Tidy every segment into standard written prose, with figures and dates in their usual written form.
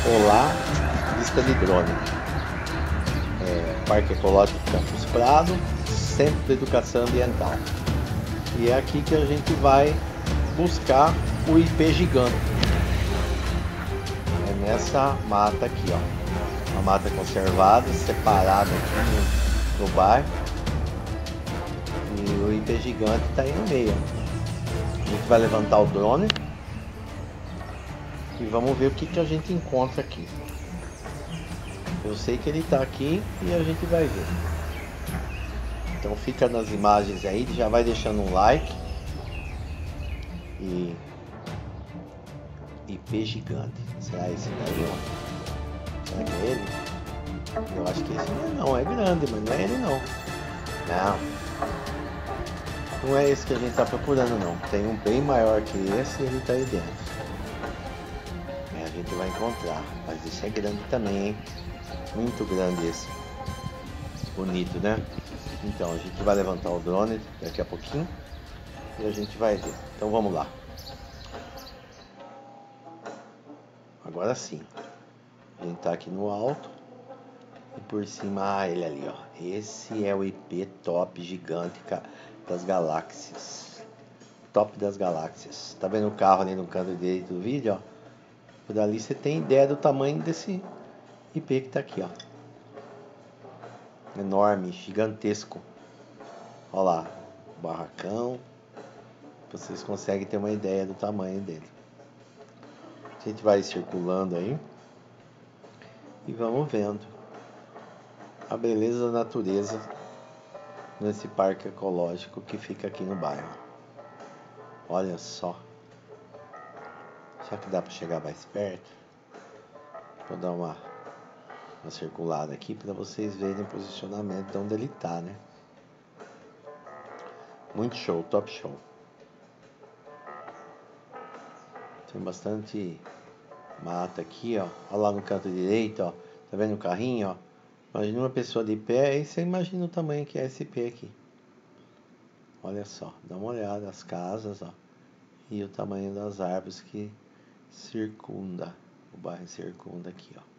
Olá, vista de drone. Parque Ecológico Campos Prado, Centro de Educação Ambiental. E é aqui que a gente vai buscar o ipê gigante. É nessa mata aqui, ó. Uma mata conservada, separada aqui no bairro. E o ipê gigante está aí no meio. A gente vai levantar o drone e vamos ver o que a gente encontra aqui. Eu sei que ele está aqui e a gente vai ver. Então fica nas imagens aí, já vai deixando um like. E ipê gigante. Será esse daí, ó? Será que é ele? Eu acho que esse não é grande, mas não é ele não. Não é esse que a gente está procurando não. Tem um bem maior que esse e ele está aí dentro. A gente vai encontrar. Mas esse é grande também, hein? Muito grande esse. Bonito, né? Então a gente vai levantar o drone daqui a pouquinho e a gente vai ver. Então vamos lá. Agora sim. A gente tá aqui no alto e por cima, ele ali, ó. Esse é o ipê top gigante das galáxias. Top das galáxias. Tá vendo o carro ali no canto direito do vídeo, ó? Por ali você tem ideia do tamanho desse ipê que tá aqui, ó. Enorme, gigantesco. Olha lá, o barracão. Vocês conseguem ter uma ideia do tamanho dele. A gente vai circulando aí e vamos vendo a beleza da natureza nesse parque ecológico que fica aqui no bairro. Olha só. Será que dá para chegar mais perto? Vou dar uma circulada aqui para vocês verem o posicionamento de onde ele tá, né? Muito show, top show. Tem bastante mata aqui, ó. Olha lá no canto direito, ó. Tá vendo o carrinho, ó? Imagina uma pessoa de pé, aí você imagina o tamanho que é esse ipê aqui. Olha só, dá uma olhada, as casas, ó. E o tamanho das árvores que circunda, o bairro circunda aqui, ó.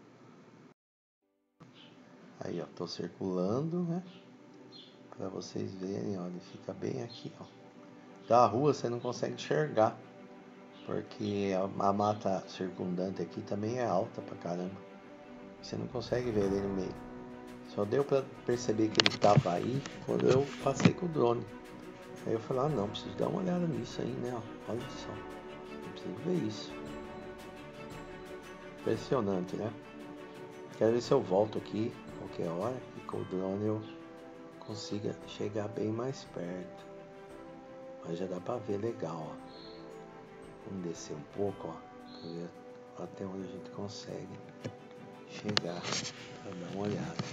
Aí, ó, tô circulando, né? Pra vocês verem, ó, ele fica bem aqui, ó. Da rua você não consegue enxergar, porque a mata circundante aqui também é alta pra caramba. Você não consegue ver ele no meio. Só deu pra perceber que ele tava aí quando eu passei com o drone. Aí eu falei, não, preciso dar uma olhada nisso aí, né? Ó. Olha só, eu preciso ver isso. Impressionante, né? Quero ver se eu volto aqui qualquer hora e com o drone eu consiga chegar bem mais perto. Mas já dá pra ver legal, ó. Vamos descer um pouco, ó, pra ver até onde a gente consegue chegar pra dar uma olhada.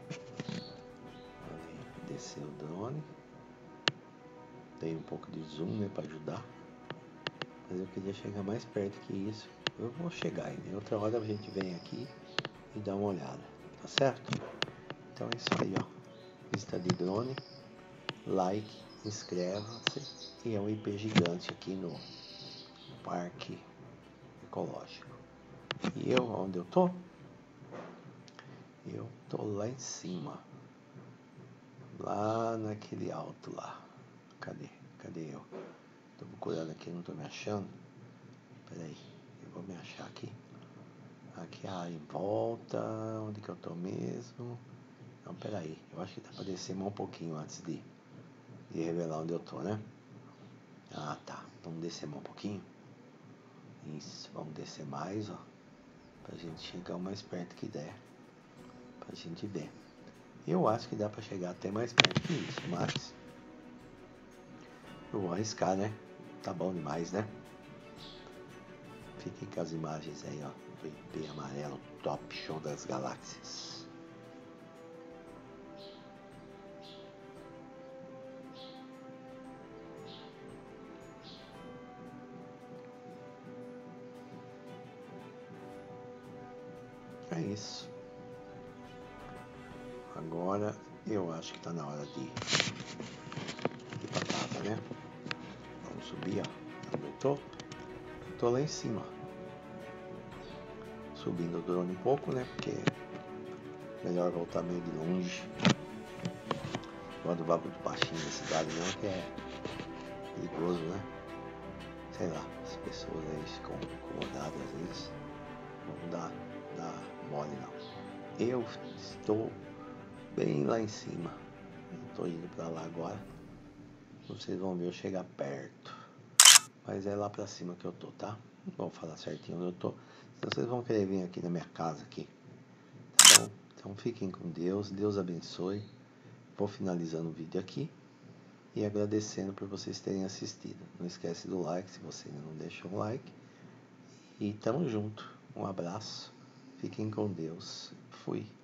Aí, descer o drone. Dei um pouco de zoom, né, pra ajudar. Mas eu queria chegar mais perto que isso. Eu vou chegar ainda. Outra hora a gente vem aqui e dá uma olhada. Tá certo? Então é isso aí, ó. Vista de drone. Like, inscreva-se. E é um ipê gigante aqui no Parque Ecológico. E eu, onde eu tô? Eu tô lá em cima. Lá naquele alto lá. Cadê eu? Tô procurando aqui, não tô me achando. Peraí, eu vou me achar aqui. Aqui em volta, onde que eu tô mesmo? Não, peraí, eu acho que dá pra descer mais um pouquinho antes de revelar onde eu tô, né? Ah, tá, vamos descer mais um pouquinho. Isso, vamos descer mais, ó. Pra gente chegar o mais perto que der. Pra gente ver. Eu acho que dá pra chegar até mais perto que isso, mas eu vou arriscar, né? Tá bom demais, né? Fiquem com as imagens aí, ó. Do ipê amarelo, top show das galáxias. É isso. Agora eu acho que tá na hora de ir pra casa, né? Vamos subir, ó. Onde eu tô? Tô lá em cima. subindo o drone um pouco, né? Porque é melhor voltar meio de longe. Quando vai muito baixinho na cidade não, que é perigoso, né? Sei lá, as pessoas aí ficam incomodadas às vezes. Não dá mole não. Eu estou bem lá em cima. Estou indo para lá agora. Vocês vão ver eu chegar perto. Mas é lá pra cima que eu tô, tá? Não vou falar certinho onde eu tô. Então vocês vão querer vir aqui na minha casa aqui. Tá bom? Então fiquem com Deus. Deus abençoe. Vou finalizando o vídeo aqui. E agradecendo por vocês terem assistido. Não esquece do like se você ainda não deixou um like. E tamo junto. Um abraço. Fiquem com Deus. Fui.